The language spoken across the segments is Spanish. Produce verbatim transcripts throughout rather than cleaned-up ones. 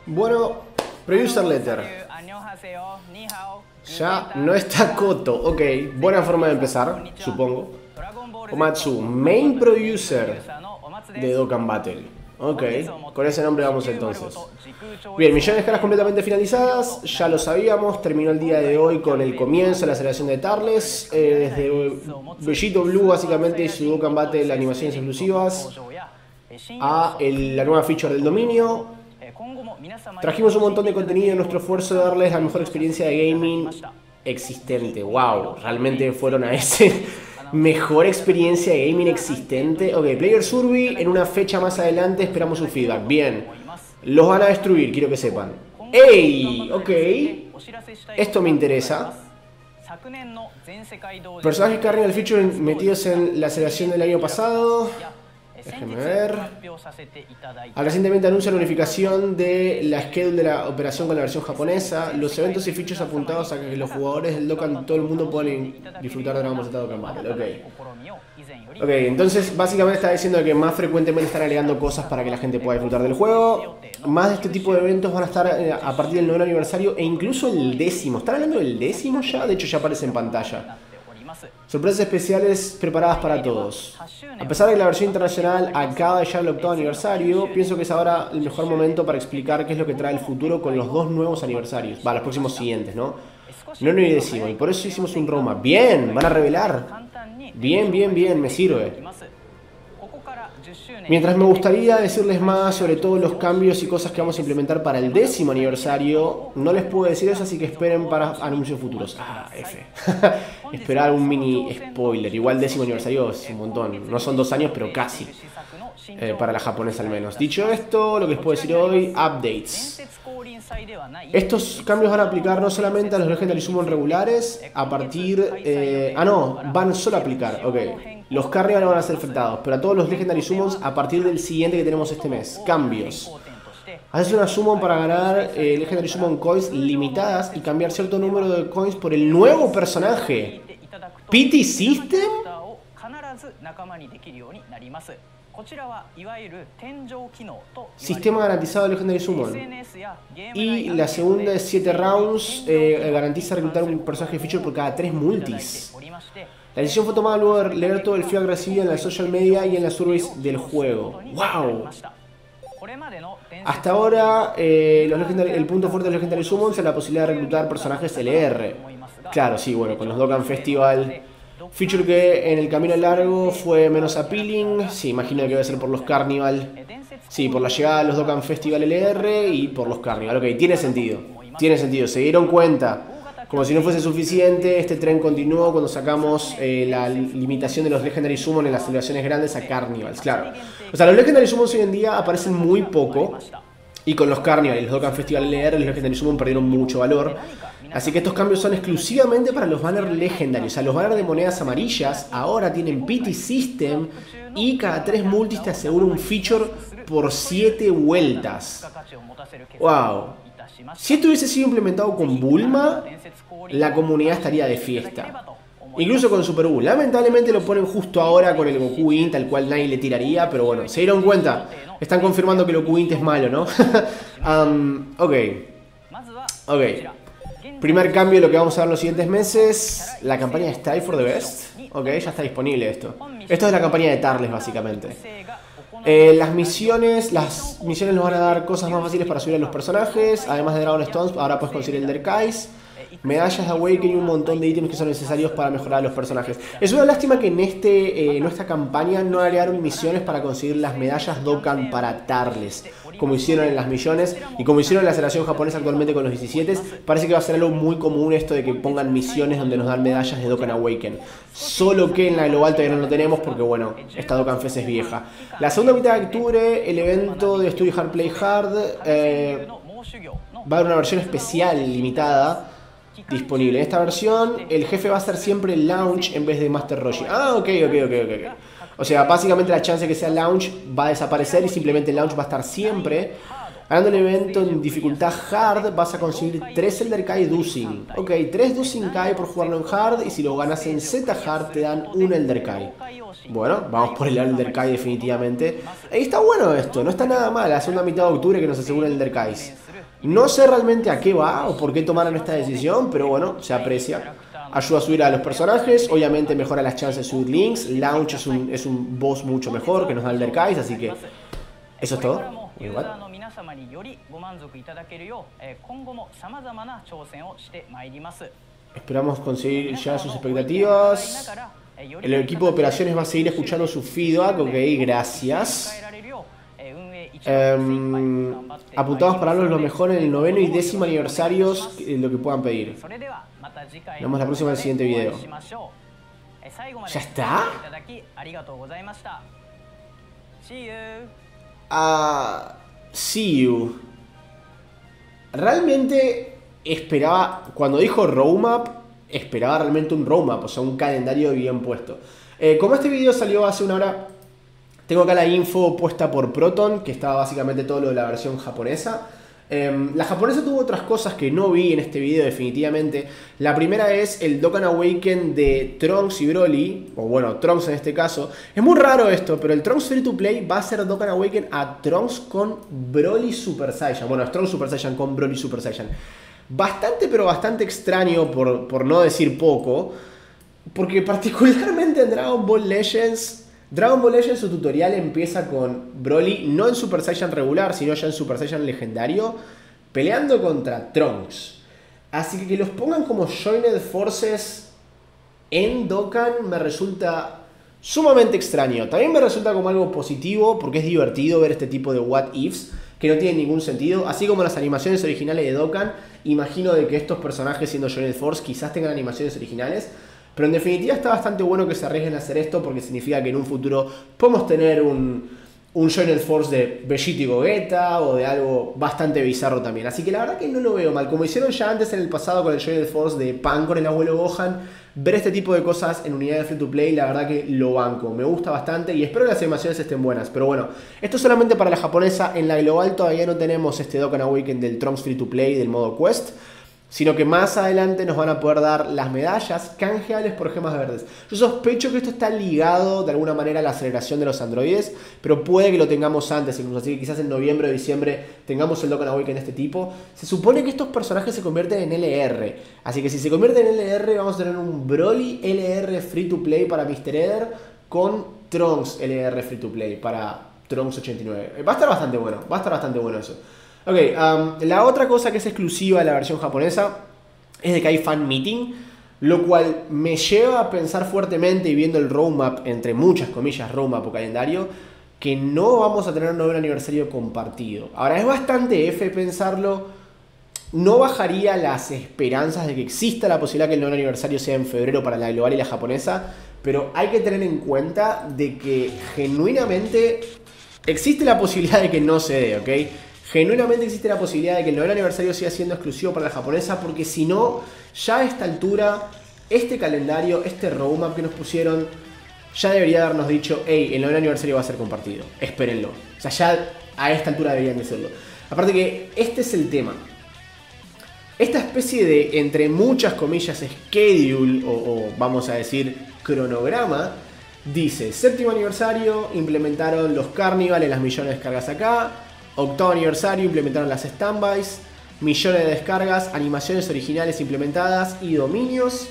Bueno, Producer Letter. Ya no está Koto. Ok, buena forma de empezar, supongo. Komatsu, Main Producer de Dokkan Battle. Ok, con ese nombre vamos entonces. Bien, millones de caras completamente finalizadas. Ya lo sabíamos, terminó el día de hoy con el comienzo de la aceleración de Tarles. eh, Desde Bellito Blue básicamente y su Dokkan Battle, animaciones exclusivas, a el, la nueva feature del dominio. Trajimos un montón de contenido en nuestro esfuerzo de darles la mejor experiencia de gaming existente. Wow, realmente fueron a ese mejor experiencia de gaming existente. Ok, Player Survey en una fecha más adelante, esperamos su feedback. Bien, los van a destruir, quiero que sepan. ¡Ey! Ok, esto me interesa. Personajes Carnival Feature metidos en la aceleración del año pasado. Déjenme ver. Al recientemente anuncia la unificación de la schedule de la operación con la versión japonesa. Los eventos y features apuntados a que los jugadores del Dokkan, todo el mundo puedan disfrutar de Dragon Ball Z Dokkan Battle. Ok. Ok, entonces básicamente está diciendo que más frecuentemente están agregando cosas para que la gente pueda disfrutar del juego. Más de este tipo de eventos van a estar a partir del noveno aniversario e incluso el décimo. ¿Están hablando del décimo ya? De hecho ya aparece en pantalla. Sorpresas especiales preparadas para todos. A pesar de que la versión internacional acaba de llegar al octavo aniversario, pienso que es ahora el mejor momento para explicar qué es lo que trae el futuro con los dos nuevos aniversarios. Va, los próximos siguientes, ¿no? No, no y décimo, y por eso hicimos un roadmap. Bien, van a revelar. Bien, bien, bien, me sirve. Mientras me gustaría decirles más sobre todos los cambios y cosas que vamos a implementar para el décimo aniversario, no les puedo decir eso, así que esperen para anuncios futuros. Ah, F. Esperar un mini spoiler. Igual décimo aniversario es un montón. No son dos años, pero casi. Eh, para la japonesa al menos. Dicho esto, lo que les puedo decir hoy, updates. Estos cambios van a aplicar no solamente a los Legendary Summon regulares, a partir... Eh, ah, no, van solo a aplicar, ok. Los Carnival no van a ser afectados, pero a todos los Legendary Summons a partir del siguiente que tenemos este mes. Cambios. Haces una Summon para ganar eh, Legendary Summon Coins limitadas y cambiar cierto número de coins por el nuevo personaje. ¿P T System? Sistema garantizado de Legendary Summon. Y la segunda es siete rounds. Eh, garantiza reclutar un personaje feature por cada tres multis. La decisión fue tomada luego de leer todo el feedback recibido en la social media y en las surveys del juego. ¡Wow! Hasta ahora, eh, los el punto fuerte de los Legendary Summons es la posibilidad de reclutar personajes L R. Claro, sí, bueno, con los Dokkan Festival. Feature que en el camino largo fue menos appealing. Sí, imagino que debe ser por los Carnival. Sí, por la llegada de los Dokkan Festival L R y por los Carnival. Ok, tiene sentido. Tiene sentido. Se dieron cuenta. Como si no fuese suficiente, este tren continuó cuando sacamos eh, la limitación de los Legendary Summon en las celebraciones grandes a Carnivals, claro. O sea, los Legendary Summons hoy en día aparecen muy poco. Y con los Carnival y los Dokkan Festival L R, los Legendary Summon perdieron mucho valor. Así que estos cambios son exclusivamente para los banners legendarios. O sea, los banners de monedas amarillas ahora tienen P T System y cada tres multis te asegura un feature por siete vueltas. Wow. Si esto hubiese sido implementado con Bulma, la comunidad estaría de fiesta. Incluso con Super Bull. Lamentablemente lo ponen justo ahora con el Goku Int, al cual nadie le tiraría, pero bueno, se dieron cuenta. Están confirmando que el Goku Int es malo, ¿no? um, ok. Ok. Primer cambio de lo que vamos a ver en los siguientes meses. La campaña de Style for the Best. Ok, ya está disponible esto. Esto es la campaña de Tarles, básicamente. Eh, las misiones, las misiones nos van a dar cosas más fáciles para subir a los personajes. Además de Dragon Stones, ahora puedes conseguir el Derkais, medallas de Awakening y un montón de ítems que son necesarios para mejorar a los personajes. Es una lástima que en este, eh, en esta campaña no agregaron misiones para conseguir las medallas Dokkan para Tarles, como hicieron en las millones y como hicieron en la aceleración japonesa actualmente con los diecisiete. Parece que va a ser algo muy común esto de que pongan misiones donde nos dan medallas de Dokkan Awaken. Solo que en la global todavía no lo tenemos porque, bueno, esta Dokkan Fest es vieja. La segunda mitad de octubre, el evento de Study Hard Play Hard, eh, va a haber una versión especial limitada disponible. En esta versión, el jefe va a ser siempre Launch en vez de Master Roshi. Ah, ok, ok, ok, ok. O sea, básicamente la chance de que sea Launch va a desaparecer y simplemente Launch va a estar siempre. Ganando el evento en dificultad Hard vas a conseguir tres Elder Kai Dusing. Ok, tres Dusing Kai por jugarlo en Hard, y si lo ganas en Z Hard te dan un Elder Kai. Bueno, vamos por el Elder Kai definitivamente. Ahí está bueno esto, no está nada mal. La segunda mitad de octubre que nos asegura el Elder Kais. No sé realmente a qué va o por qué tomaron esta decisión, pero bueno, se aprecia. Ayuda a subir a los personajes, obviamente mejora las chances de subir links. Launch es un, es un boss mucho mejor que nos da el Elder Kais, así que eso es todo. Igual. Esperamos conseguir ya sus expectativas. El equipo de operaciones va a seguir escuchando su feedback, ok, gracias. Um, apuntamos para darnos lo mejor en el noveno y décimo aniversarios, lo que puedan pedir. Nos vemos la próxima en el siguiente video. ¿Ya está? Ah, see you. Realmente esperaba, cuando dijo roadmap, esperaba realmente un roadmap, o sea, un calendario bien puesto. Eh, como este video salió hace una hora, tengo acá la info puesta por Proton, que estaba básicamente todo lo de la versión japonesa. Eh, la japonesa tuvo otras cosas que no vi en este video definitivamente. La primera es el Dokkan Awaken de Trunks y Broly, o bueno, Trunks en este caso. Es muy raro esto, pero el Trunks Free to Play va a ser Dokkan Awaken a Trunks con Broly Super Saiyan. Bueno, es Trunks Super Saiyan con Broly Super Saiyan. Bastante, pero bastante extraño, por, por no decir poco, porque particularmente en Dragon Ball Legends, Dragon Ball Legends su tutorial empieza con Broly, no en Super Saiyan regular, sino ya en Super Saiyan legendario, peleando contra Trunks. Así que que los pongan como Joined Forces en Dokkan me resulta sumamente extraño. También me resulta como algo positivo, porque es divertido ver este tipo de what ifs que no tienen ningún sentido. Así como las animaciones originales de Dokkan, imagino de que estos personajes siendo Joined Force quizás tengan animaciones originales. Pero en definitiva está bastante bueno que se arriesguen a hacer esto, porque significa que en un futuro podemos tener un, un Joined Force de Vegeta y Gogeta, o de algo bastante bizarro también. Así que la verdad que no lo veo mal. Como hicieron ya antes en el pasado con el Joined Force de Pan con el abuelo Gohan, ver este tipo de cosas en unidades free to play, la verdad que lo banco. Me gusta bastante y espero que las animaciones estén buenas. Pero bueno, esto es solamente para la japonesa. En la global todavía no tenemos este Dokkan Awaken del Trunks free to play del modo Quest, sino que más adelante nos van a poder dar las medallas canjeables por gemas verdes. Yo sospecho que esto está ligado de alguna manera a la aceleración de los androides, pero puede que lo tengamos antes, incluso así que quizás en noviembre o diciembre tengamos el Dokkan Awaken de este tipo. Se supone que estos personajes se convierten en L R, así que si se convierten en L R vamos a tener un Broly L R Free to Play para mister Eder con Trunks L R Free to Play para Trunks ochenta y nueve. Va a estar bastante bueno, va a estar bastante bueno eso. Ok, um, la otra cosa que es exclusiva de la versión japonesa es de que hay fan meeting, lo cual me lleva a pensar fuertemente, y viendo el roadmap, entre muchas comillas roadmap o calendario, que no vamos a tener un nuevo aniversario compartido. Ahora, es bastante F pensarlo, no bajaría las esperanzas de que exista la posibilidad que el nuevo aniversario sea en febrero para la global y la japonesa, pero hay que tener en cuenta de que genuinamente existe la posibilidad de que no se dé, ¿ok? Genuinamente existe la posibilidad de que el noveno aniversario siga siendo exclusivo para la japonesa, porque si no, ya a esta altura, este calendario, este roadmap que nos pusieron, ya debería habernos dicho, hey, el noveno aniversario va a ser compartido, espérenlo. O sea, ya a esta altura deberían decirlo. Aparte que este es el tema. Esta especie de, entre muchas comillas, schedule, o, o vamos a decir, cronograma, dice, séptimo aniversario, implementaron los Carnival en las millones de descargas acá. Octavo aniversario, implementaron las standbys, millones de descargas, animaciones originales implementadas y dominios.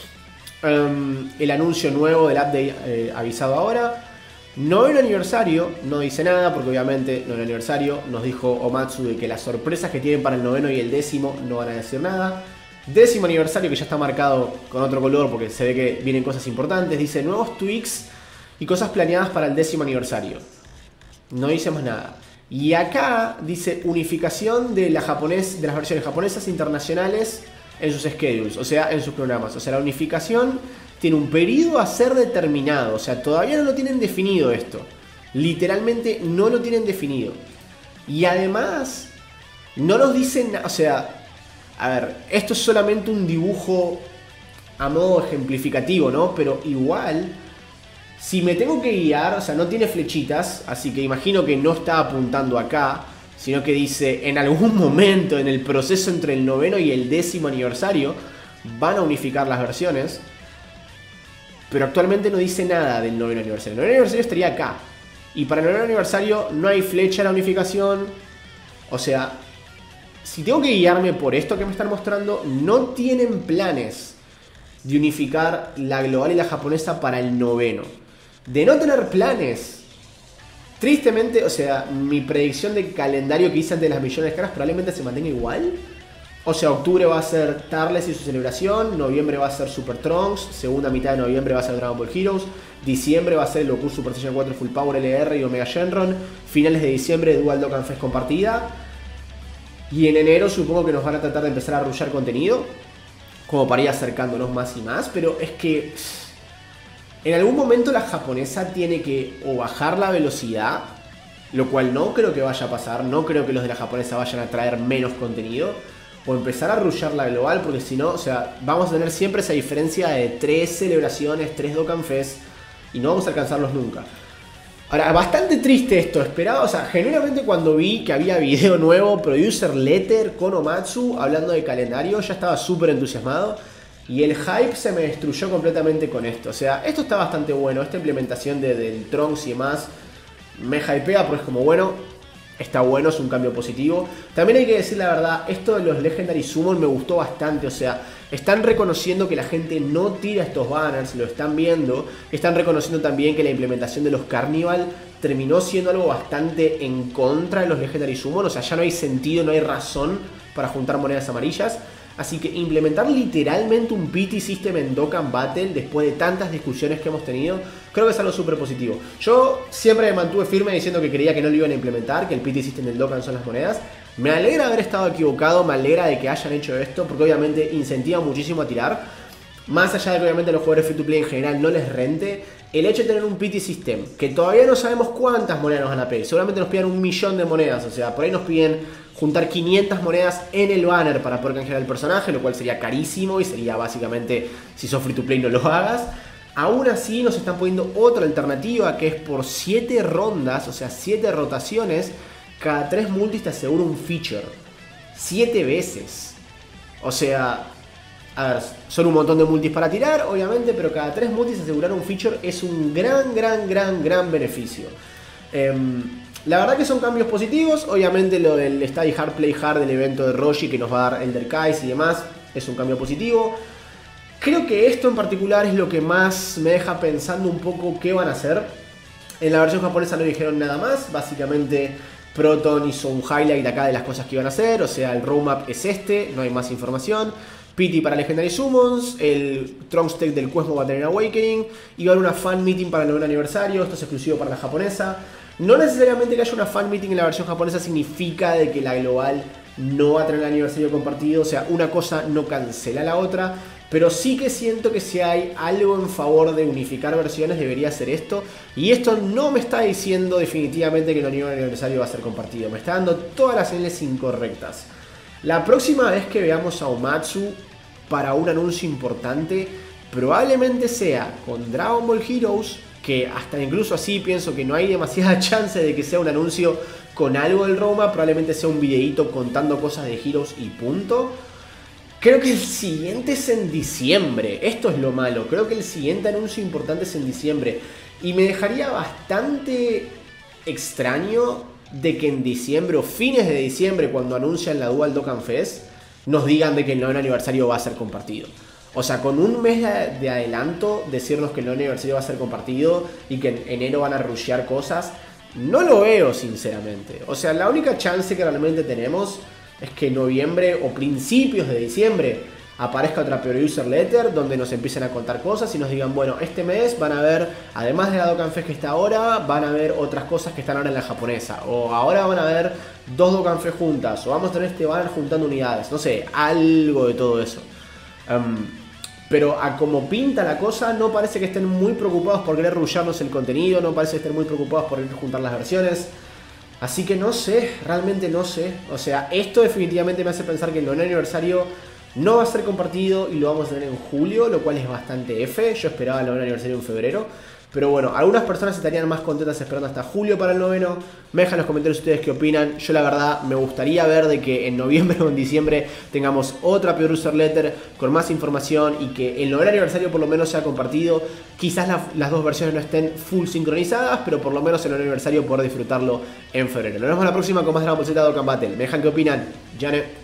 Um, el anuncio nuevo del update eh, avisado ahora. Noveno aniversario, no dice nada porque obviamente noveno aniversario nos dijo Omatsu de que las sorpresas que tienen para el noveno y el décimo no van a decir nada. Décimo aniversario, que ya está marcado con otro color porque se ve que vienen cosas importantes. Dice nuevos tweaks y cosas planeadas para el décimo aniversario. No dice más nada. Y acá dice unificación de, la japonés, de las versiones japonesas e internacionales en sus schedules, o sea, en sus programas. O sea, la unificación tiene un periodo a ser determinado. O sea, todavía no lo tienen definido esto. Literalmente no lo tienen definido. Y además, no nos dicen, o sea, a ver, esto es solamente un dibujo a modo ejemplificativo, ¿no? Pero igual, si me tengo que guiar, o sea, no tiene flechitas, así que imagino que no está apuntando acá, sino que dice en algún momento en el proceso entre el noveno y el décimo aniversario van a unificar las versiones. Pero actualmente no dice nada del noveno aniversario. El noveno aniversario estaría acá. Y para el noveno aniversario no hay flecha a la unificación. O sea, si tengo que guiarme por esto que me están mostrando, no tienen planes de unificar la global y la japonesa para el noveno. De no tener planes, tristemente, o sea, mi predicción de calendario que hice antes de las millones de caras probablemente se mantenga igual. O sea, octubre va a ser Tarles y su celebración, noviembre va a ser Super Trunks, segunda mitad de noviembre va a ser Dragon Ball Heroes, diciembre va a ser el Goku Super Saiyan cuatro Full Power L R y Omega Shenron, finales de diciembre Dual Dokkan Fest compartida, y en enero supongo que nos van a tratar de empezar a arrullar contenido, como para ir acercándonos más y más, pero es que en algún momento la japonesa tiene que o bajar la velocidad, lo cual no creo que vaya a pasar, no creo que los de la japonesa vayan a traer menos contenido, o empezar a rushear la global, porque si no, o sea, vamos a tener siempre esa diferencia de tres celebraciones, tres Dokkan Fest, y no vamos a alcanzarlos nunca. Ahora, bastante triste esto, esperaba, o sea, genuinamente cuando vi que había video nuevo, Producer Letter con Omatsu, hablando de calendario, ya estaba súper entusiasmado, y el hype se me destruyó completamente con esto. O sea, esto está bastante bueno, esta implementación de, del Trunks y demás, me hypea, porque es como, bueno, está bueno, es un cambio positivo. También hay que decir la verdad, esto de los Legendary Summon me gustó bastante. O sea, están reconociendo que la gente no tira estos banners, lo están viendo. Están reconociendo también que la implementación de los Carnival terminó siendo algo bastante en contra de los Legendary Summon. O sea, ya no hay sentido, no hay razón para juntar monedas amarillas. Así que implementar literalmente un P T System en Dokkan Battle después de tantas discusiones que hemos tenido, creo que es algo súper positivo. Yo siempre me mantuve firme diciendo que creía que no lo iban a implementar, que el P T System del Dokkan son las monedas. Me alegra haber estado equivocado, me alegra de que hayan hecho esto, porque obviamente incentiva muchísimo a tirar. Más allá de que obviamente los jugadores free to play en general no les rente, el hecho de tener un P T System, que todavía no sabemos cuántas monedas nos van a pedir, seguramente nos piden un millón de monedas, o sea, por ahí nos piden juntar quinientas monedas en el banner para poder canjear el personaje, lo cual sería carísimo y sería básicamente, si sos free to play no lo hagas. Aún así nos están poniendo otra alternativa que es por siete rondas, o sea siete rotaciones, cada tres multis te asegura un feature. siete veces. O sea, a ver, son un montón de multis para tirar, obviamente, pero cada tres multis asegurar un feature es un gran, gran, gran, gran beneficio. Eh, La verdad que son cambios positivos. Obviamente lo del Study Hard, Play Hard del evento de Roshi que nos va a dar Elder Kais y demás es un cambio positivo. Creo que esto en particular es lo que más me deja pensando un poco qué van a hacer. En la versión japonesa no dijeron nada más. Básicamente Proton hizo un highlight acá de las cosas que iban a hacer. O sea, el roadmap es este, no hay más información. P T para Legendary Summons, el Trunks Tech del Cosmo va a tener Awakening. Y va a haber una fan meeting para el noveno aniversario. Esto es exclusivo para la japonesa. No necesariamente que haya una fan meeting en la versión japonesa significa de que la global no va a tener el aniversario compartido. O sea, una cosa no cancela la otra. Pero sí que siento que si hay algo en favor de unificar versiones debería ser esto. Y esto no me está diciendo definitivamente que el nuevo aniversario va a ser compartido. Me está dando todas las señales incorrectas. La próxima vez que veamos a Omatsu para un anuncio importante probablemente sea con Dragon Ball Heroes, que hasta incluso así pienso que no hay demasiada chance de que sea un anuncio con algo del Roma, probablemente sea un videíto contando cosas de Heroes y punto. Creo que el siguiente es en diciembre, esto es lo malo, creo que el siguiente anuncio importante es en diciembre y me dejaría bastante extraño de que en diciembre o fines de diciembre, cuando anuncian la Dual Dokkan Fest, nos digan de que el noveno aniversario va a ser compartido. O sea, con un mes de adelanto decirnos que el noveno aniversario va a ser compartido y que en enero van a rushear cosas, no lo veo sinceramente. O sea, la única chance que realmente tenemos es que en noviembre o principios de diciembre aparezca otra Producer Letter donde nos empiecen a contar cosas y nos digan, bueno, este mes van a ver, además de la Dokkan Fest que está ahora, van a ver otras cosas que están ahora en la japonesa, o ahora van a ver dos Dokkan Fest juntas, o vamos a tener este banner juntando unidades, no sé, algo de todo eso. Um, pero a como pinta la cosa, no parece que estén muy preocupados por querer rusharnos el contenido, no parece que estén muy preocupados por querer juntar las versiones. Así que no sé, realmente no sé. O sea, esto definitivamente me hace pensar que el noveno aniversario no va a ser compartido y lo vamos a tener en julio, lo cual es bastante F. Yo esperaba el noveno aniversario en febrero. Pero bueno, algunas personas estarían más contentas esperando hasta julio para el noveno. Me dejan en los comentarios ustedes qué opinan. Yo la verdad me gustaría ver de que en noviembre o en diciembre tengamos otra Pre-User Letter con más información y que el noveno aniversario por lo menos sea compartido. Quizás la, las dos versiones no estén full sincronizadas, pero por lo menos el noveno aniversario poder disfrutarlo en febrero. Nos vemos la próxima con más Dragon Ball Z Dokkan Battle. Me dejan qué opinan. Yane.